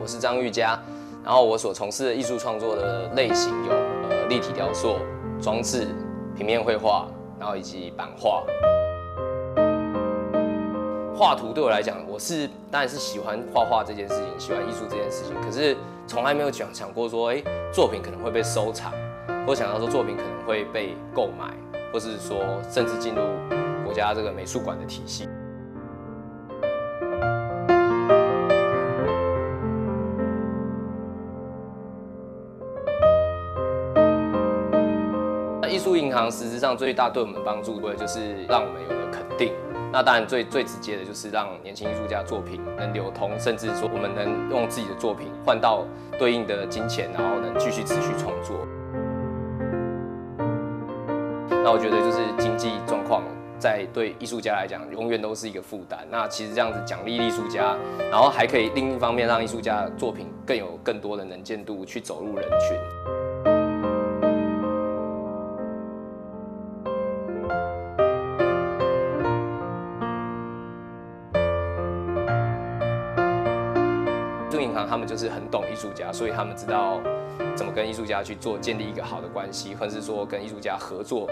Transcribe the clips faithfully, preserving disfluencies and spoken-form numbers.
我是张玉佳，然后我所从事的艺术创作的类型有呃立体雕塑、装置、平面绘画，然后以及版画。画图对我来讲，我是当然是喜欢画画这件事情，喜欢艺术这件事情，可是从来没有想想过说，哎、欸，作品可能会被收藏，或想到说作品可能会被购买，或是说甚至进入国家这个美术馆的体系。艺术银行实质上最大对我们帮助的就是让我们有了肯定。那当然最最直接的就是让年轻艺术家作品能流通，甚至说我们能用自己的作品换到对应的金钱，然后能继续持续创作。那我觉得就是经济状况在对艺术家来讲永远都是一个负担。那其实这样子奖励艺术家，然后还可以另一方面让艺术家的作品更有更多的能见度去走入人群。艺术银行他们就是很懂艺术家，所以他们知道怎么跟艺术家去做建立一个好的关系，或者是说跟艺术家合作。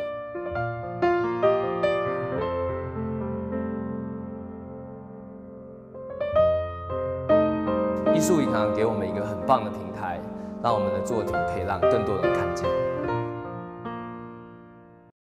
艺术银行给我们一个很棒的平台，让我们的作品可以让更多人看见。